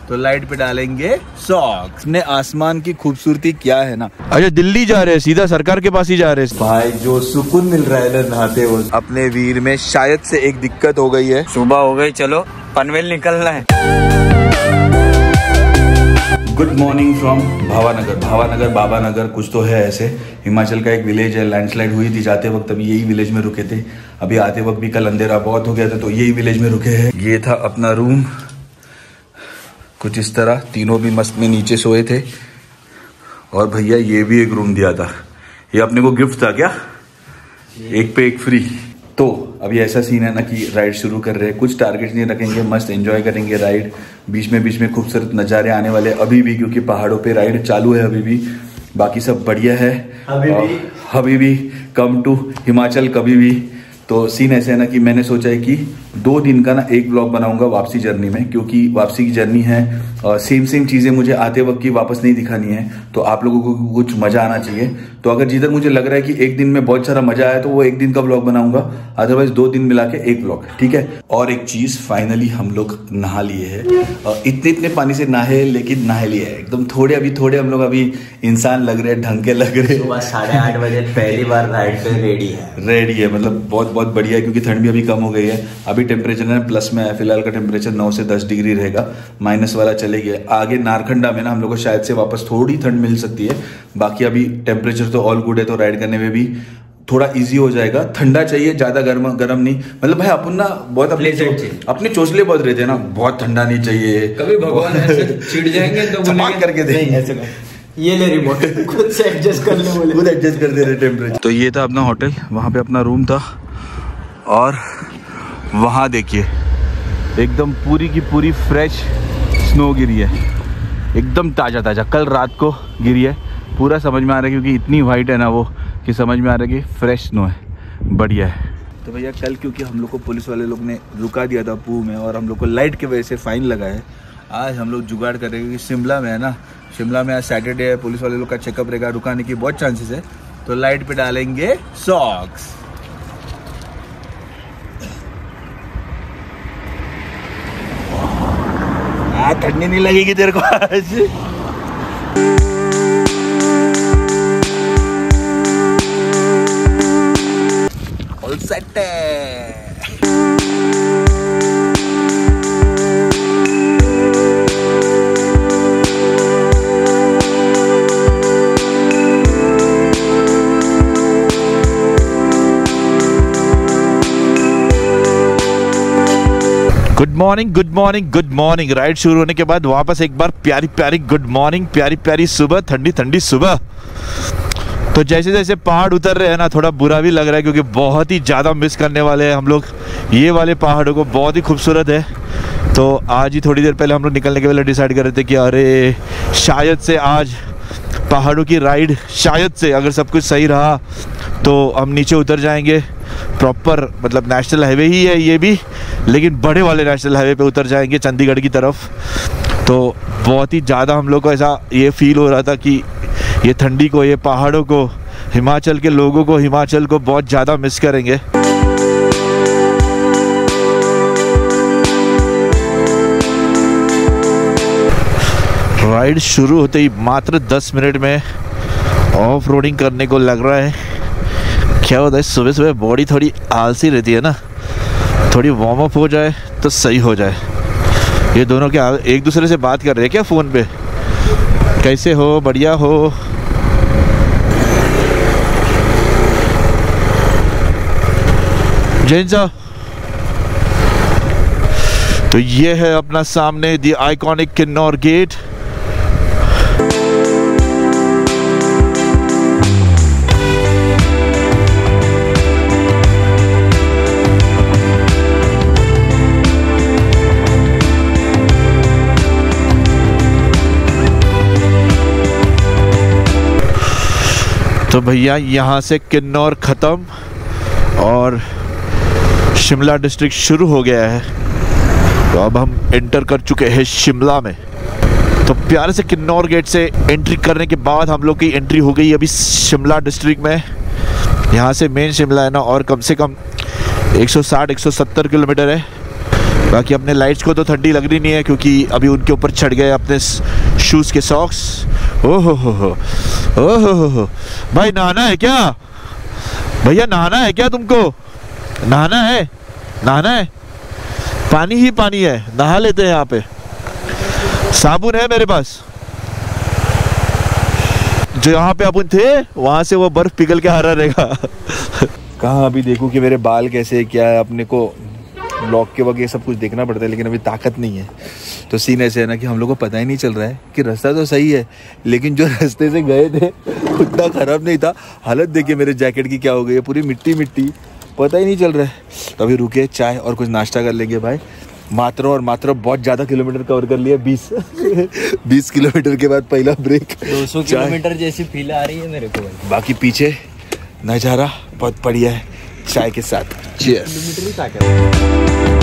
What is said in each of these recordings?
तो लाइट पे डालेंगे सॉक्स। ने आसमान की खूबसूरती क्या है ना। अच्छा दिल्ली जा रहे हैं, सीधा सरकार के पास ही जा रहे हैं भाई। जो सुकून मिल रहा है ना नहाते हुए। अपने वीर में शायद से एक दिक्कत हो गई है। सुबह हो गई, चलो पनवेल निकलना है। Good morning from Bhavanagar. Bhavanagar Babanagar कुछ तो है ऐसे। हिमाचल का एक विलेज है। लैंडस्लाइड हुई थी जाते वक्त, अभी यही विलेज में रुके थे। अभी आते वक्त भी कल अंधेरा बहुत हो गया था तो यही विलेज में रुके हैं। ये था अपना रूम कुछ इस तरह। तीनों भी मस्त में नीचे सोए थे। और भैया ये भी एक रूम दिया था, ये अपने को गिफ्ट था क्या, एक पे एक फ्री। तो अभी ऐसा सीन है ना कि राइड शुरू कर रहे हैं। कुछ टारगेट्स नहीं रखेंगे, मस्त एंजॉय करेंगे राइड। बीच में खूबसूरत नज़ारे आने वाले अभी भी, क्योंकि पहाड़ों पे राइड चालू है अभी भी। बाकी सब बढ़िया है। अभी भी कम टू हिमाचल कभी भी। तो सीन ऐसे है ना कि मैंने सोचा है कि 2 दिन का ना एक ब्लॉग बनाऊंगा वापसी जर्नी में, क्योंकि वापसी की जर्नी है और सेम चीज़ें मुझे आते वक्त की वापस नहीं दिखानी है। तो आप लोगों को कुछ मज़ा आना चाहिए। तो अगर जिधर मुझे लग रहा है कि एक दिन में बहुत सारा मज़ा आया तो वो एक दिन का ब्लॉग बनाऊंगा, अदरवाइज 2 दिन मिला के एक ब्लॉग, ठीक है। और एक चीज़, फाइनली हम लोग नहा लिए है। इतने पानी से नहाए, लेकिन नहा लिए है एकदम थोड़े हम लोग अभी इंसान लग रहे हैं, ढंग के लग रहे हैं। सुबह 8:30 बजे पहली बार राइड पे रेडी है। मतलब बहुत बढ़िया है, क्योंकि ठंड भी अभी कम हो गई है। अभी टेम्परेचर है प्लस में है। फिलहाल का टेम्परेचर 9 से 10 डिग्री रहेगा, माइनस वाला चले गया। आगे नारखंडा में ना हम लोग को शायद से वापस थोड़ी ठंड मिल सकती है। बाकी अभी टेम्परेचर तो ऑल गुड है, तो राइड करने में भी थोड़ा इजी हो जाएगा। ठंडा चाहिए, ज्यादा गर्म नहीं। मतलब भाई अपन ना बहुत अपने चोचले बहुत रहते हैं ना, बहुत ठंडा नहीं चाहिए। कभी भगवान ऐसे चिढ़ जाएंगे तो बोलेंगे करके देंगे ऐसे ये ले रिमोट खुद से एडजस्ट कर ले, बोले खुद एडजस्ट कर दे रहे टेम्परेचर। तो ये था अपना होटल, वहाँ पे अपना रूम था। और वहाँ देखिए एकदम पूरी की पूरी फ्रेश स्नो गिरी है, एकदम ताज़ा। कल रात को गिरी है। पूरा समझ में आ रहा है, क्योंकि इतनी वाइट है ना वो, कि समझ में आ रहा है कि फ्रेश स्नो है, बढ़िया है। तो भैया कल क्योंकि हम लोग को पुलिस वाले लोग ने रुका दिया था पूह में, और हम लोग को लाइट की वजह से फ़ाइन लगा है। आज हम लोग जुगाड़ करेंगे, क्योंकि शिमला में है ना, शिमला में आज सैटरडे है, पुलिस वाले लोग का चेकअप रहेगा, रुकाने की बहुत चांसेस है। तो लाइट पे डालेंगे सॉक्स। ठंडी नहीं लगेगी तेरे को आज। ऑल सेट है। Good morning. राइड शुरू होने के बाद वापस एक बार प्यारी गुड मॉर्निंग, प्यारी सुबह, ठंडी सुबह। तो जैसे जैसे पहाड़ उतर रहे हैं ना, थोड़ा बुरा भी लग रहा है, क्योंकि बहुत ही ज़्यादा मिस करने वाले हैं हम लोग ये वाले पहाड़ों को। बहुत ही खूबसूरत है। तो आज ही थोड़ी देर पहले हम लोग निकलने के पहले डिसाइड कर रहे थे कि अरे शायद से आज पहाड़ों की राइड, शायद से अगर सब कुछ सही रहा तो हम नीचे उतर जाएंगे। प्रॉपर मतलब नेशनल हाईवे ही है ये भी, लेकिन बड़े वाले नेशनल हाईवे पे उतर जाएंगे चंडीगढ़ की तरफ। तो बहुत ही ज़्यादा हम लोग को ऐसा ये फील हो रहा था कि ये ठंडी को, ये पहाड़ों को, हिमाचल के लोगों को, हिमाचल को बहुत ज़्यादा मिस करेंगे। राइड शुरू होते ही मात्र 10 मिनट में ऑफ रोडिंग करने को लग रहा है। क्या होता है, सुबह बॉडी थोड़ी आलसी रहती है ना, थोड़ी वार्म अप हो जाए तो सही हो जाए। ये दोनों क्या एक दूसरे से बात कर रहे हैं क्या फ़ोन पे? कैसे हो, बढ़िया हो? जैन साहब, तो ये है अपना सामने दी आइकॉनिक किन्नौर गेट। तो भैया यहाँ से किन्नौर ख़त्म और शिमला डिस्ट्रिक्ट शुरू हो गया है। तो अब हम एंटर कर चुके हैं शिमला में। तो प्यारे से किन्नौर गेट से एंट्री करने के बाद हम लोग की एंट्री हो गई अभी शिमला डिस्ट्रिक्ट में। यहाँ से मेन शिमला है ना, और कम से कम 160-170 किलोमीटर है। बाकी अपने लाइट्स को तो ठंडी लग रही नहीं है क्योंकि अभी उनके ऊपर चढ़ गए अपने शूज़ के सॉक्स। ओहो हो भाई, नहाना है क्या भैया? नहाना है क्या तुमको? नहाना है? नहाना है? पानी ही पानी है, नहा लेते हैं। यहाँ पे साबुन है मेरे पास। जो यहाँ पे अपन थे वहां से वो बर्फ पिघल के आ रहा रहेगा। कहाँ अभी देखूं कि मेरे बाल कैसे, क्या है, अपने को ब्लॉक के वगैरह सब कुछ देखना पड़ता है, लेकिन अभी ताकत नहीं है। तो सीन ऐसे है ना कि हम लोग को पता ही नहीं चल रहा है कि रास्ता तो सही है, लेकिन जो रास्ते से गए थे उतना खराब नहीं था। हालत देखिए मेरे जैकेट की क्या हो गई है, पूरी मिट्टी मिट्टी, पता ही नहीं चल रहा है। तो अभी रुके, चाय और कुछ नाश्ता कर लेंगे भाई। मात्र और मात्र बहुत ज़्यादा किलोमीटर कवर कर लिया, 20 किलोमीटर के बाद पहला ब्रेक। 200 किलोमीटर जैसी फील आ रही है मेरे को। बाकी पीछे नज़ारा बहुत बढ़िया है, चाय के साथ। चीयर्स।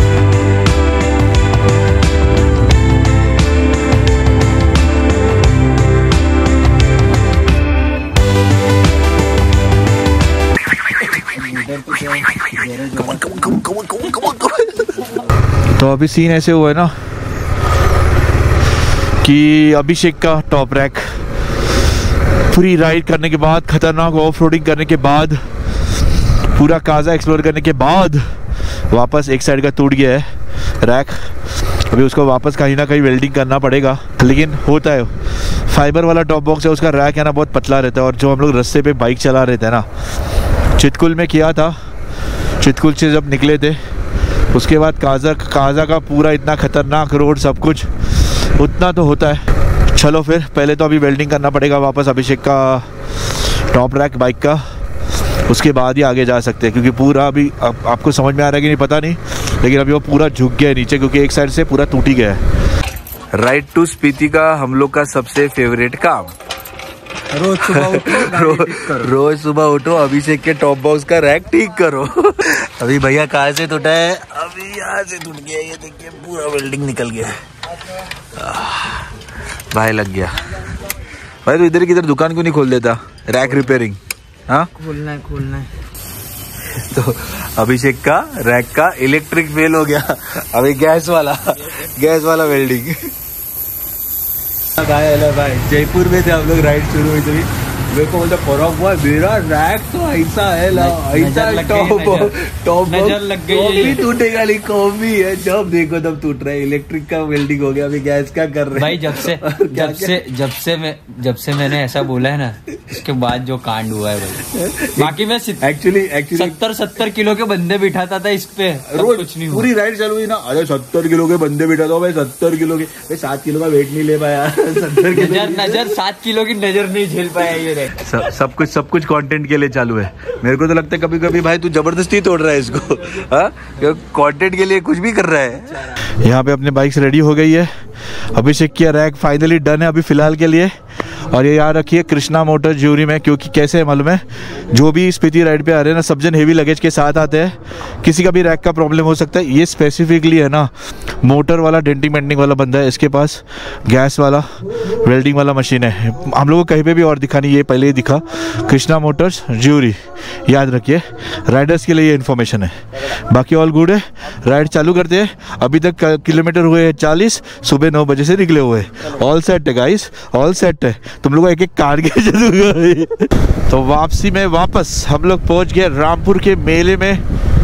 तो अभी सीन ऐसे हुआ है ना कि अभिषेक का टॉप रैक पूरी राइड करने के बाद, खतरनाक ऑफ रोडिंग करने के बाद, पूरा काजा एक्सप्लोर करने के बाद वापस एक साइड का टूट गया है रैक। अभी उसको वापस कहीं ना कहीं वेल्डिंग करना पड़ेगा, लेकिन होता है। फाइबर वाला टॉप बॉक्स है, उसका रैक है ना बहुत पतला रहता है। और जो हम लोग रास्ते पे बाइक चला रहे थे ना, चितकुल में किया था, चितकुल से जब निकले थे उसके बाद काजा का पूरा इतना खतरनाक रोड, सब कुछ उतना तो होता है। चलो फिर पहले तो अभी वेल्डिंग करना पड़ेगा वापस अभिषेक का टॉप रैक बाइक का, उसके बाद ही आगे जा सकते हैं। क्योंकि पूरा अभी आपको समझ में आ रहा है कि नहीं पता नहीं, लेकिन अभी वो पूरा झुक गया है नीचे क्योंकि एक साइड से पूरा टूट ही गया है। राइड टू स्पीति का हम लोग का सबसे फेवरेट काम, रोज सुबह उठो अभिषेक के टॉप बॉक्स का रैक ठीक करो। अभी भैया कहाँ से टूटा है? अभी यहाँ से टूट गया, ये देखिए पूरा वेल्डिंग निकल गया। भाई लग गया। भाई तो इधर किधर दुकान क्यों नहीं खोल देता, रैक रिपेयरिंग? हाँ खोलना है। तो अभिषेक का रैक का इलेक्ट्रिक फेल हो गया, अभी गैस वाला वेल्डिंग। भाई जयपुर में थे हम लोग, राइड शुरू हुई थी, मेरे को बोलते फर्क हुआ, मेरा रैक तो ऐसा है, टॉप नजर लग गई है, टूटेगा नहीं, कॉमी है, जब देखो तब टूट रहा है। इलेक्ट्रिक का वेल्डिंग हो गया, अभी गैस का कर रहे भाई। जब से मैंने ऐसा बोला है ना, उसके बाद जो कांड हुआ है भाई। बाकी मैं एक्चुअली 70 किलो के बंदे बिठाता था इस पे, रोज कुछ नहीं पूरी राइड चालू हुई ना। अरे 70 किलो के बंदे बिठाता हूँ भाई, 70 किलो के, 7 किलो का वेट नहीं ले पाया। 70 किलो नजर 7 किलो की नजर नहीं झेल पाया ये। सब कुछ कंटेंट के लिए चालू है। मेरे को तो लगता है कभी कभी भाई तू जबरदस्ती तोड़ रहा है इसको, कंटेंट के लिए कुछ भी कर रहा है। यहाँ पे अपने बाइक्स रेडी हो गई है, अभिषेक की रैक फाइनली डन है अभी फिलहाल के लिए। और ये याद रखिए कृष्णा मोटर ज्यूरी में, क्योंकि कैसे है मालूम है, जो भी स्पीति राइड पे आ रहे हैं ना, सब जन हेवी लगेज के साथ आते हैं, किसी का भी रैक का प्रॉब्लम हो सकता है। ये स्पेसिफिकली है ना मोटर वाला डेंटिंग पेंटिंग वाला बंदा है, इसके पास गैस वाला वेल्डिंग वाला मशीन है। हम लोगों को कहीं पे भी और दिखा नहीं, ये पहले ही दिखा, कृष्णा मोटर्स ज्यूरी, याद रखिए राइडर्स के लिए ये इन्फॉर्मेशन है। बाकी ऑल गुड है, राइड चालू करते हैं। अभी तक किलोमीटर हुए हैं 40, सुबह 9 बजे से निकले हुए, ऑल सेट है गाइस, ऑल सेट है। तुम लोग एक कार के चलूंगा। तो वापसी में वापस हम लोग पहुंच गए रामपुर के मेले में।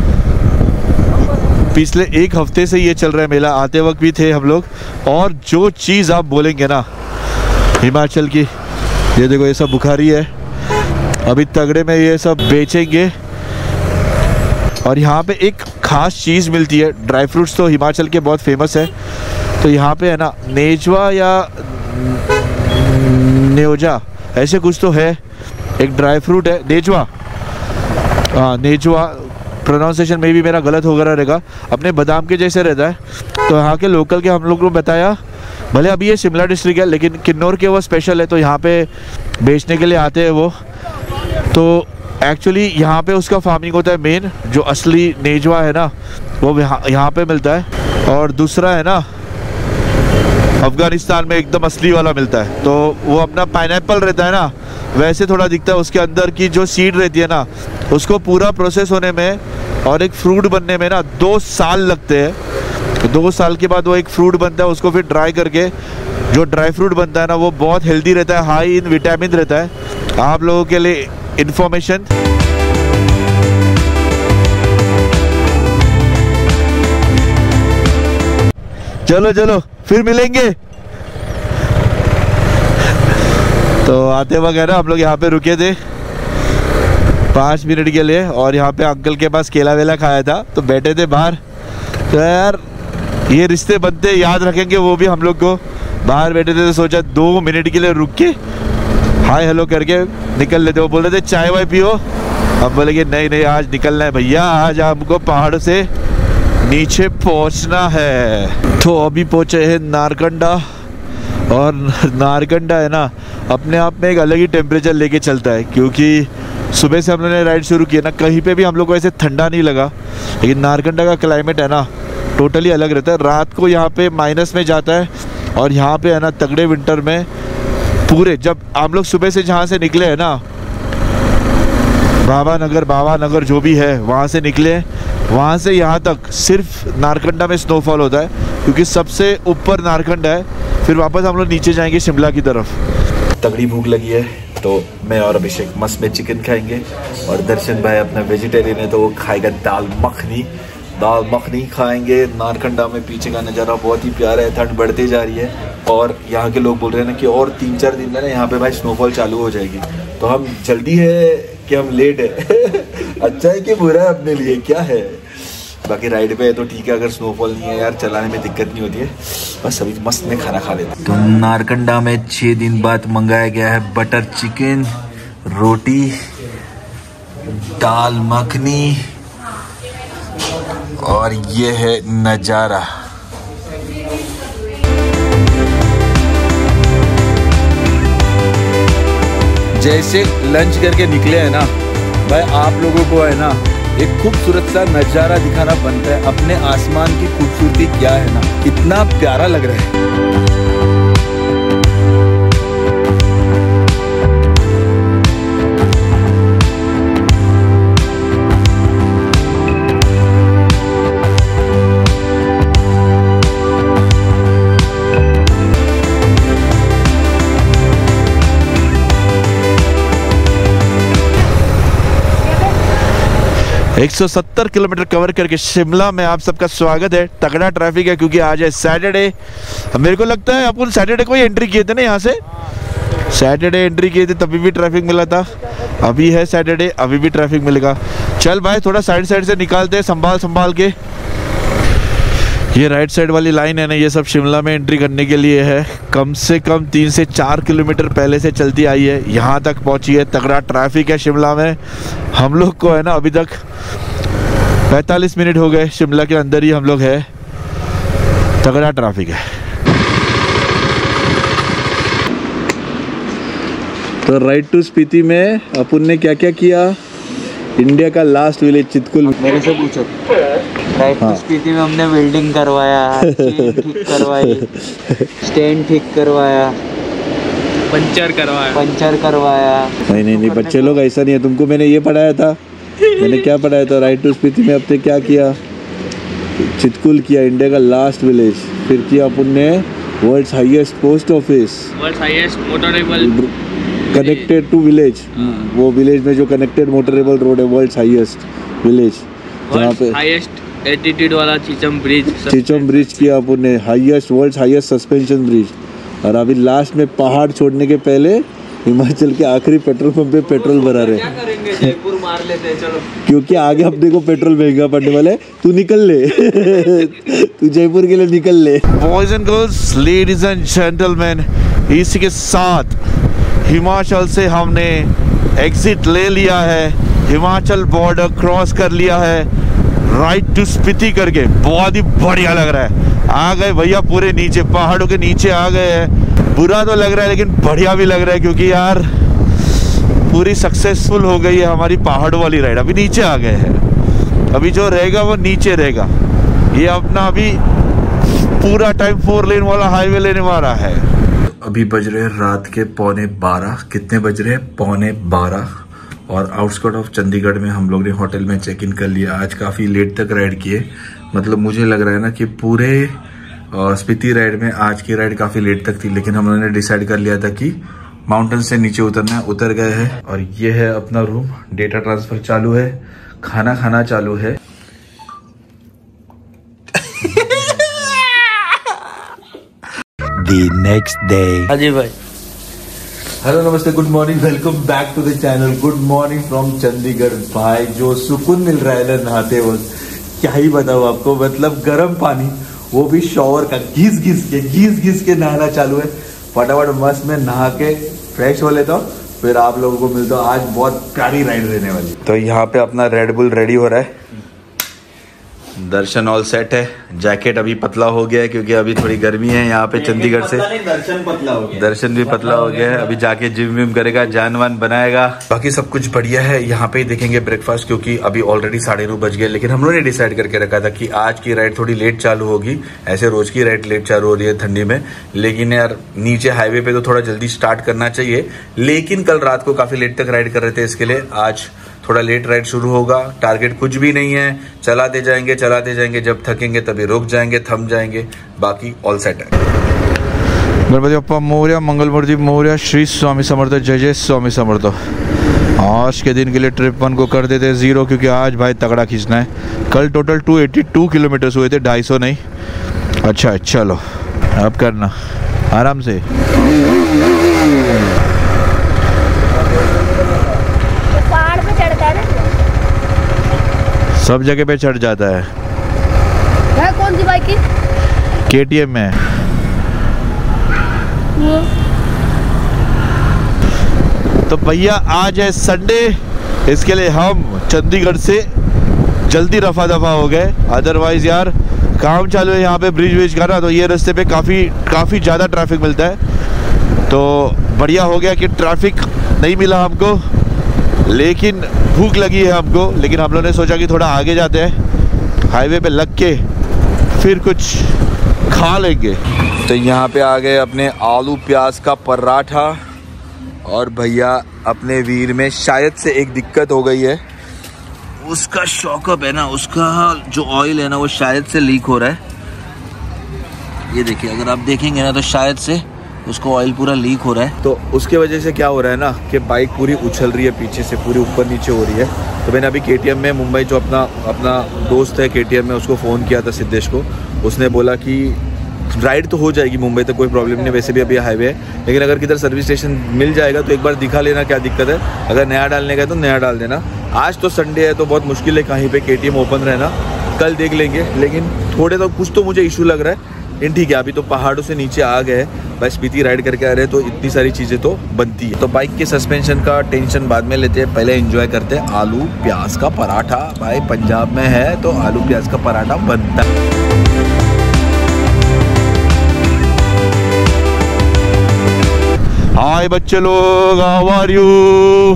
पिछले 1 हफ्ते से ये चल रहा है मेला, आते वक्त भी थे हम लोग। और जो चीज़ आप बोलेंगे ना हिमाचल की, ये देखो ये सब बुखारी है, अभी तगड़े में ये सब बेचेंगे। और यहाँ पे एक ख़ास चीज़ मिलती है, ड्राई फ्रूट्स तो हिमाचल के बहुत फेमस है। तो यहाँ पे है ना नेजवा या न्योजा ऐसे कुछ तो है, एक ड्राई फ्रूट है नेजवा, हाँ नेजवा, प्रोनाउंसिएशन में भी मेरा गलत हो गया रहेगा, अपने बादाम के जैसे रहता है। तो यहाँ के लोकल के हम लोग को बताया, भले अभी ये शिमला डिस्ट्रिक्ट है लेकिन किन्नौर के वो स्पेशल है, तो यहाँ पे बेचने के लिए आते हैं वो। तो एक्चुअली यहाँ पे उसका फार्मिंग होता है मेन, जो असली नेजवा है ना वो यहाँ पे मिलता है। और दूसरा है ना अफगानिस्तान में एकदम असली वाला मिलता है, तो वो अपना पाइनएप्पल रहता है ना वैसे थोड़ा दिखता है, उसके अंदर की जो सीड रहती है ना उसको पूरा प्रोसेस होने में और एक फ्रूट बनने में ना 2 साल लगते हैं। तो 2 साल के बाद वो एक फ्रूट बनता है, उसको फिर ड्राई करके जो ड्राई फ्रूट बनता है ना वो बहुत हेल्दी रहता है, हाई इन विटामिन रहता है। आप लोगों के लिए इन्फॉर्मेशन। चलो चलो फिर मिलेंगे। तो आते वक्त है ना हम लोग यहाँ पे रुके थे 5 मिनट के लिए, और यहाँ पे अंकल के पास केला वेला खाया था, तो बैठे थे बाहर। तो यार ये रिश्ते बनते याद रखेंगे, वो भी हम लोग को। बाहर बैठे थे तो सोचा 2 मिनट के लिए रुक के हाय हेलो करके निकल लेते। वो बोल रहे थे चाय वाय पियो, हम बोले कि नहीं नहीं आज निकलना है भैया, आज हमको पहाड़ से नीचे पहुंचना है। तो अभी पहुंचे हैं नारकंडा, और नारकंडा है ना अपने आप में एक अलग ही टेम्परेचर लेके चलता है, क्योंकि सुबह से हम लोगों ने राइड शुरू किया ना, कहीं पे भी हम लोग को ऐसे ठंडा नहीं लगा। लेकिन नारकंडा का क्लाइमेट है ना टोटली अलग रहता है। रात को यहाँ पे माइनस में जाता है, और यहाँ पे है ना तगड़े विंटर में पूरे, जब हम लोग सुबह से जहाँ से निकले हैं ना बाबा नगर जो भी है वहाँ से निकले, वहाँ से यहाँ तक सिर्फ नारकंडा में स्नोफॉल होता है, क्योंकि सबसे ऊपर नारकंडा है। फिर वापस हम लोग नीचे जाएंगे शिमला की तरफ। तगड़ी भूख लगी है, तो मैं और अभिषेक मस्त में चिकन खाएंगे, और दर्शन भाई अपना वेजिटेरियन है तो वो खाएगा दाल मखनी खाएंगे। नारकंडा में पीछे का नज़ारा बहुत ही प्यारा है, ठंड बढ़ती जा रही है, और यहाँ के लोग बोल रहे हैं ना कि और 3-4 दिन में ना यहाँ पे भाई स्नोफॉल चालू हो जाएगी। तो हम जल्दी है कि हम लेट है अच्छा है कि बुरा है अपने लिए, क्या है। बाकी राइड पे है तो ठीक है, अगर स्नोफॉल नहीं है यार चलाने में दिक्कत नहीं होती है। बस अभी मस्त में खाना खा लेते। तो नारकंडा में 6 दिन बाद मंगाया गया है बटर चिकन, रोटी, दाल मखनी, और ये है नज़ारा। जैसे लंच करके निकले हैं ना भाई, आप लोगों को है ना एक खूबसूरत सा नज़ारा दिखाना बनता है। अपने आसमान की खूबसूरती क्या है ना, इतना प्यारा लग रहा है। एक 170 किलोमीटर कवर करके शिमला में आप सबका स्वागत है। तगड़ा ट्रैफिक है क्योंकि आज है सैटरडे। मेरे को लगता है अपन सैटरडे को ही एंट्री किए थे ना यहाँ से, सैटरडे एंट्री किए थे तभी भी ट्रैफिक मिला था। अभी है सैटरडे, अभी भी ट्रैफिक मिलेगा। चल भाई थोड़ा साइड से निकालते हैं संभाल के। ये राइट साइड वाली लाइन है ना, ये सब शिमला में एंट्री करने के लिए है। कम से कम 3 से 4 किलोमीटर पहले से चलती आई है, यहाँ तक पहुँची है। तगड़ा ट्रैफिक है शिमला में। हम लोग को है ना अभी तक 45 मिनट हो गए, शिमला के अंदर ही हम लोग है। तगड़ा ट्रैफिक है। तो राइड टू स्पीति में अपन ने क्या क्या किया? इंडिया का लास्ट विलेज चितकुल। मेरे से पूछो। राइड टू स्पीति में हमने वेल्डिंग करवाया, चेन ठीक करवाई, स्टैंड ठीक करवाया, पंचर करवाया। नहीं बच्चे लोग ऐसा नहीं है, तुमको मैंने ये पढ़ाया था। मैंने क्या पढ़ाया था? राइड टू स्पीति में अपने क्या किया? चितकुल किया, इंडिया का लास्ट विलेज। फिर किया अपन ने world's highest post office, world's highest motorable connected to village. वो विलेज में जो कनेक्टेड मोटरेबल रोड है, वर्ल्ड्स हाईएस्ट विलेज, जहाँ पे हाईएस्ट एल्टीट्यूड वाला चीचम ब्रिज किया अपन ने, highest world's highest suspension bridge. और अभी लास्ट में पहाड़ छोड़ने के पहले हिमाचल के आखिरी पेट्रोल पंप पे पेट्रोल भरा रहे। क्या करेंगे, जयपुर मार लेते हैं चलो, क्योंकि आगे अपने को पेट्रोल महंगा पड़ने वाला है। तू निकल ले तू जयपुर के लिए निकल ले। Boys and girls, ladies and gentleman, इसी के साथ हिमाचल से हमने एग्जिट ले लिया है। हिमाचल बॉर्डर क्रॉस कर लिया है राइड टू स्पीति करके। बहुत ही बढ़िया लग रहा है। आ गए भैया पूरे नीचे, पहाड़ों के नीचे आ गए हैं। बुरा तो लग रहा है लेकिन बढ़िया भी लग रहा है, क्योंकि यार पूरी सक्सेसफुल हो गई है हमारी पहाड़ों वाली राइड। अभी नीचे आ गए हैं, अभी जो रहेगा वो नीचे रहेगा। ये अपना अभी पूरा टाइम 4 लेन वाला हाईवे लेने वाला है। अभी बज रहे हैं रात के 11:15। कितने बज रहे हैं? 11:15। और आउटस्कर्ट ऑफ चंडीगढ़ में हम लोग ने होटल में चेक इन कर लिया। आज काफ़ी लेट तक राइड किए, मतलब मुझे लग रहा है ना कि पूरे स्पीति राइड में आज की राइड काफी लेट तक थी, लेकिन हम लोगों ने डिसाइड कर लिया था कि माउंटेन से नीचे उतरना है, उतर गए हैं। और ये है अपना रूम, डेटा ट्रांसफर चालू है, खाना खाना चालू है। The next day. हाँ जी भाई। हेलो नमस्ते, good morning, welcome back to the channel. Good morning from Chandigarh. भाई जो सुकून मिल रहा है ना नहाते वक्त, क्या ही बताऊँ आपको। मतलब गर्म पानी, वो भी शॉवर का, घिस घिस के नहाना चालू है। फटाफट मस्त में नहा के फ्रेश हो लेता हूँ, फिर आप लोगों को मिलता हूँ। आज बहुत प्यारी राइड रहने वाली। तो यहाँ पे अपना रेड बुल रेडी हो रहा है, दर्शन ऑल सेट है। जैकेट अभी पतला हो गया है क्योंकि अभी थोड़ी गर्मी है यहाँ पे चंडीगढ़ से। दर्शन पतला हो गया, दर्शन भी पतला हो गया है। अभी जाके जिम विम करेगा, जान वान बनाएगा। बाकी सब कुछ बढ़िया है। यहाँ पे ही देखेंगे ब्रेकफास्ट, क्योंकि अभी ऑलरेडी 9:30 बज गए। लेकिन हम लोगों ने डिसाइड करके रखा था कि आज की राइड थोड़ी लेट चालू होगी। ऐसे रोज की राइड लेट चालू हो रही है ठंडी में, लेकिन यार नीचे हाईवे पे तो थोड़ा जल्दी स्टार्ट करना चाहिए। लेकिन कल रात को काफी लेट तक राइड कर रहे थे, इसके लिए आज थोड़ा लेट राइड शुरू होगा। टारगेट कुछ भी नहीं है, चलाते जाएंगे, जब थकेंगे तभी रुक जाएंगे, थम जाएंगे। बाकी ऑल सेट है। गणपति बप्पा मोरया, मंगलमूर्ति मोरया, श्री स्वामी समर्थ, जय जय स्वामी समर्थ। आज के दिन के लिए ट्रिप 1 को कर देते 0, क्योंकि आज भाई तगड़ा खींचना है। कल टोटल 282 किलोमीटर हुए थे, 250 नहीं। अच्छा चलो अब करना आराम से। सब जगह पे चढ़ जाता है। कौन सी बाइक है? KTM में। तो भैया आज है संडे, इसके लिए हम चंडीगढ़ से जल्दी रफा दफा हो गए। अदरवाइज यार काम चालू है यहाँ पे ब्रिज का ना, तो ये रास्ते पे काफ़ी ज़्यादा ट्रैफिक मिलता है। तो बढ़िया हो गया कि ट्रैफिक नहीं मिला हमको, लेकिन भूख लगी है हमको। लेकिन हम लोगों ने सोचा कि थोड़ा आगे जाते हैं, हाईवे पे लग के फिर कुछ खा लेंगे। तो यहाँ पे आ गए अपने आलू प्याज का पराठा। और भैया अपने वीर में शायद से एक दिक्कत हो गई है, उसका शॉकअप है ना, उसका जो ऑयल है ना वो शायद से लीक हो रहा है। ये देखिए, अगर आप देखेंगे ना तो शायद से उसको ऑयल पूरा लीक हो रहा है। तो उसके वजह से क्या हो रहा है ना कि बाइक पूरी उछल रही है पीछे से, पूरी ऊपर नीचे हो रही है। तो मैंने अभी KTM में मुंबई जो अपना दोस्त है KTM में, उसको फ़ोन किया था, सिद्धेश को। उसने बोला कि राइड तो हो जाएगी मुंबई तक, कोई प्रॉब्लम नहीं, वैसे भी अभी हाईवे है। लेकिन अगर किधर सर्विस स्टेशन मिल जाएगा तो एक बार दिखा लेना क्या दिक्कत है। अगर नया डालने का है तो नया डाल देना। आज तो संडे है तो बहुत मुश्किल है कहीं पे KTM ओपन रहना, कल देख लेंगे। लेकिन थोड़े तो कुछ तो मुझे इशू लग रहा है। लेकिन ठीक है, अभी तो पहाड़ों से नीचे आ गए, भाई स्पीति राइड करके आ रहे हैं तो इतनी सारी चीज़ें तो बनती है। तो बाइक के सस्पेंशन का टेंशन बाद में लेते हैं, पहले एंजॉय करते हैं आलू प्याज का पराठा। भाई पंजाब में है तो आलू प्याज का पराठा बनता है। हाय बच्चे लोग, हाउ आर यू?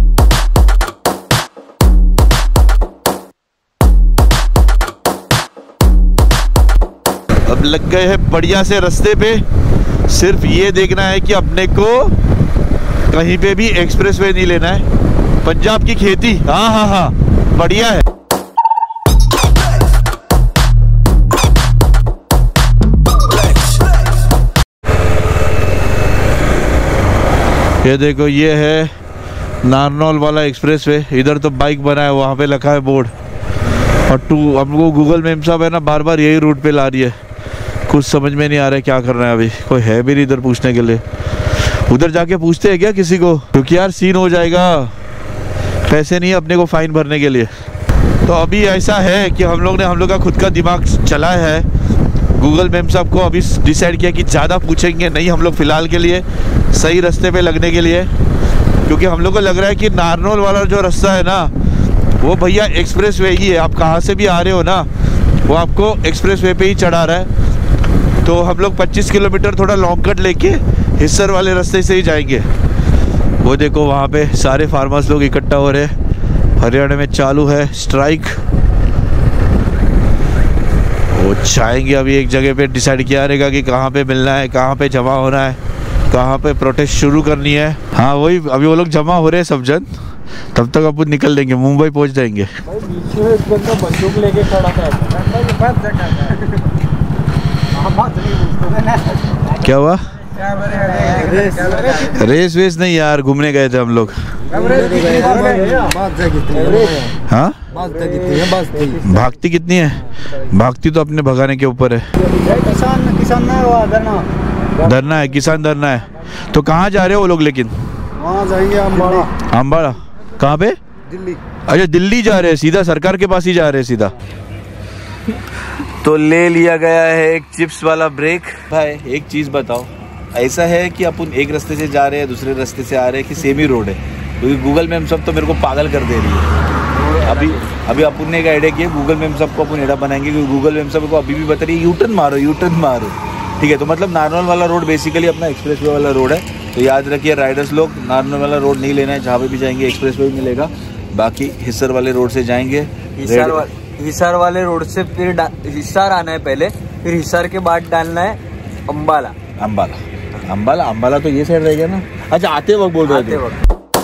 अब लग गए हैं बढ़िया से रास्ते पे। सिर्फ ये देखना है कि अपने को कहीं पे भी एक्सप्रेसवे नहीं लेना है। पंजाब की खेती, हाँ बढ़िया है। ये देखो, ये है नारनौल वाला एक्सप्रेसवे। इधर तो बाइक बना है, वहाँ पे लिखा है बोर्ड। और हमको गूगल मैप साहब है ना, बार बार यही रूट पे ला रही है। कुछ समझ में नहीं आ रहा है क्या करना है। अभी कोई है भी नहीं इधर पूछने के लिए। उधर जाके पूछते हैं क्या किसी को, क्योंकि यार सीन हो जाएगा। पैसे नहीं है अपने को फाइन भरने के लिए। तो अभी ऐसा है कि हम लोग का खुद का दिमाग चलाया है। गूगल मैप साहब को अभी डिसाइड किया कि ज़्यादा पूछेंगे नहीं हम लोग फ़िलहाल के लिए, सही रास्ते पे लगने के लिए। क्योंकि हम लोग को लग रहा है कि नारनौल वाला जो रास्ता है ना, वो भैया एक्सप्रेसवे ही है। आप कहाँ से भी आ रहे हो ना, वो आपको एक्सप्रेसवे पे ही चढ़ा रहा है। तो हम लोग 25 किलोमीटर थोड़ा लॉन्ग कट लेके हिस्सर वाले रास्ते से ही जाएंगे। वो देखो वहाँ पे सारे फार्मर्स लोग इकट्ठा हो रहे हैं। हरियाणा में चालू है स्ट्राइक। वो चाहेंगे अभी एक जगह पे डिसाइड किया रहेगा कि कहाँ पे मिलना है, कहाँ पे जमा होना है, कहाँ पे प्रोटेस्ट शुरू करनी है। हाँ वही, अभी वो लोग जमा हो रहे हैं सब जन। तब तक अपन निकल देंगे, मुंबई पहुंच जाएंगे। भाई बीच में एक बंदा बंदूक लेके खड़ा था। क्या हुआ? रेस वेस नहीं यार, घूमने गए थे हम लोग। हाँ भागती कितनी है? भागती तो अपने भगाने के ऊपर है। किसान धरना है, किसान धरना है। तो कहाँ जा रहे हो वो लोग? लेकिन वहाँ जाएंगे अम्बाड़ा। अम्बाड़ा कहाँ पे? दिल्ली। अच्छा दिल्ली जा रहे हैं, सीधा सरकार के पास ही जा रहे हैं सीधा। तो ले लिया गया है एक चिप्स वाला ब्रेक। भाई एक चीज बताओ, ऐसा है कि अपन एक रास्ते से जा रहे हैं, दूसरे रास्ते से आ रहे हैं, कि सेम ही रोड है? क्योंकि गूगल मैप सब तो मेरे को पागल कर दे रही है। अभी अपन ने एक आइडिया किया, गूगल मैप सबको अपन एडा बनाएंगे, क्योंकि गूगल मैप सबको अभी भी बता रही है यूटर्न मारो, यूटर्न मारो। ठीक है, तो मतलब नारनौल वाला रोड बेसिकली अपना एक्सप्रेसवे वाला रोड है। तो याद रखिए राइडर्स लोग, नारनौल वाला रोड नहीं लेना है। जहाँ पे भी जाएंगे एक्सप्रेसवे मिलेगा, बाकी हिस्सर वाले रोड से जाएंगे। हिसार वाले रोड से फिर हिसार आना है पहले, फिर हिसार के बाद डालना है अम्बाला। अम्बाला तो ये साइड रहेगा ना? अच्छा आते वक्त बोल रहे थे।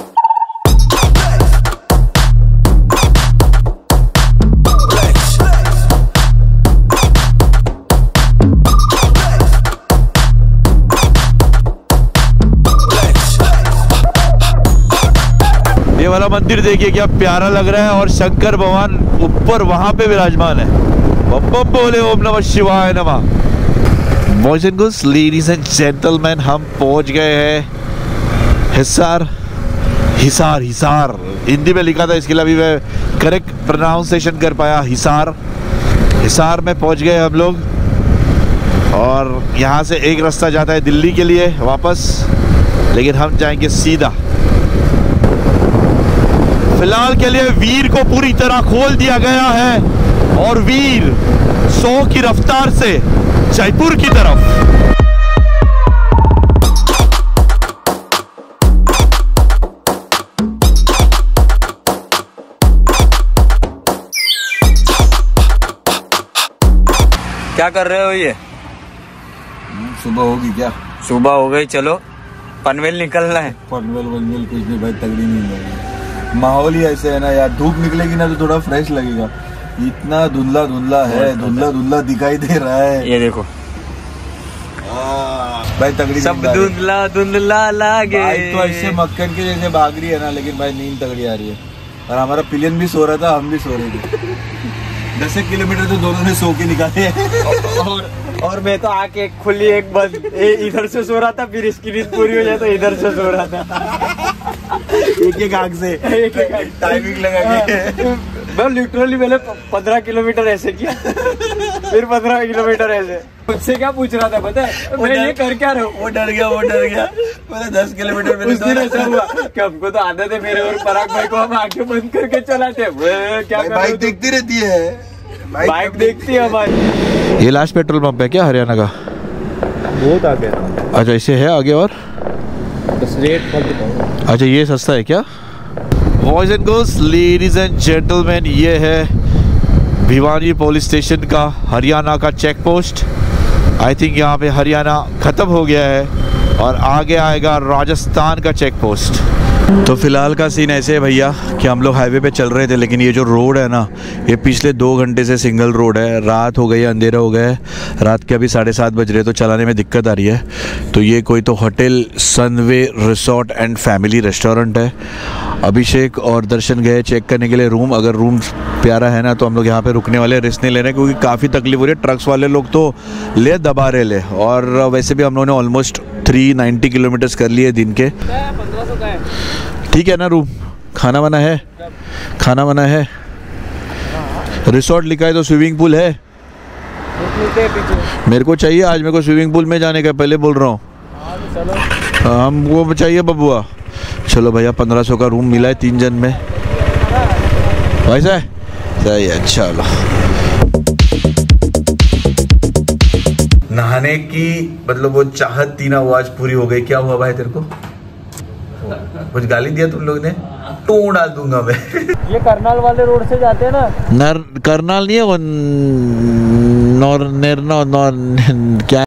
ये वाला मंदिर देखिए क्या प्यारा लग रहा है, और शंकर भगवान ऊपर वहां पे विराजमान है। बप्पा बोले ओम नमः शिवाय नमः। Boys and girls, ladies and gentleman, हम पहुंच गए हैं हिसार। हिंदी में लिखा था, इसके लिए अभी मैं करेक्ट प्रोनाउंसिएशन कर पाया। हिसार में पहुंच गए हम लोग, और यहाँ से एक रास्ता जाता है दिल्ली के लिए वापस, लेकिन हम जाएंगे सीधा। फिलहाल के लिए वीर को पूरी तरह खोल दिया गया है, और वीर 100 की रफ्तार से जयपुर की तरफ। क्या कर रहे हो ये? सुबह होगी क्या? सुबह हो गई, चलो पनवेल निकलना है। पनवेल कुछ नहीं भाई, तगड़ी नहीं लगेगी। माहौल ही ऐसे है ना यार, धूप निकलेगी ना तो थोड़ा फ्रेश लगेगा। इतना धुंधला है, धुंधला दिखाई दे रहा है। ये देखो भाई, तगड़ी सब धुंधला लागे। तो ऐसे मक्खन के जैसे भाग रही है ना, लेकिन भाई नींद तगड़ी आ रही है। और हमारा पिलियन भी सो रहा था, हम भी सो रहे थे। 10 किलोमीटर तो दोनों ने सो के निकाले। और मैं तो आके खुली एक बंद, इधर से सो रहा था, फिर इसकी नींद पूरी हो जाए तो इधर से सो रहा था। एक आंख से टाइमिंग लगा के। मैं लिटरली मैंने 15 किलोमीटर ऐसे किया, फिर 15 किलोमीटर ऐसे। मुझसे क्या पूछ रहा था पता है? मैं ये कर क्या रहा हूँ? वो डर गया। मैंने 10 किलोमीटर उस दिन ऐसा हुआ कि हमको तो आदत है, मेरे और पराग भाई को हम आंखें बंद करके चलाते हैं। क्या बाइक देखती रहती है, बाइक देखती है हमारी। ये लास्ट पेट्रोल पंप है क्या हरियाणा का? बहुत आगे। अच्छा इसे है आगे, और बस रेट मत बताओ। अच्छा ये सस्ता है क्या? Boys and girls, ladies and gentleman, ये है भिवानी पुलिस स्टेशन का हरियाणा का चेक पोस्ट। आई थिंक यहाँ पे हरियाणा ख़त्म हो गया है, और आगे आएगा राजस्थान का चेक पोस्ट। तो फिलहाल का सीन ऐसे है भैया कि हम लोग हाईवे पे चल रहे थे, लेकिन ये जो रोड है ना, ये पिछले 2 घंटे से सिंगल रोड है। रात हो गई है, अंधेरा हो गया है, रात के अभी 7:30 बज रहे, तो चलाने में दिक्कत आ रही है। तो ये कोई तो hotel Sunway resort and family restaurant है। अभिषेक और दर्शन गए चेक करने के लिए रूम। अगर रूम प्यारा है ना तो हम लोग यहाँ पे रुकने वाले, रिस्क नहीं ले रहे, क्योंकि काफ़ी तकलीफ हो रही है। ट्रक्स वाले लोग तो ले दबा रहे ले, और वैसे भी हम लोगों ने ऑलमोस्ट 390 किलोमीटर्स कर लिए दिन के। 1500 का है। ठीक है ना रूम? खाना वाना है? खाना वाना है? रिसोर्ट लिखा है तो स्विमिंग पूल है? मेरे को चाहिए आज, मेरे को स्विमिंग पूल में जाने का, पहले बोल रहा हूँ। हमको चाहिए बबुआ। चलो भैया 1500 का रूम मिला है 3 जन में। वैसा है सही है, चलो। नहाने की मतलब वो चाहत थी ना, वो आज पूरी हो गई। क्या हुआ भाई तेरे को? कुछ गाली दिया तुम लोग ने? टू डाल दूंगा मैं। ये करनाल वाले रोड से जाते हैं ना? करनाल नहीं है वो, क्या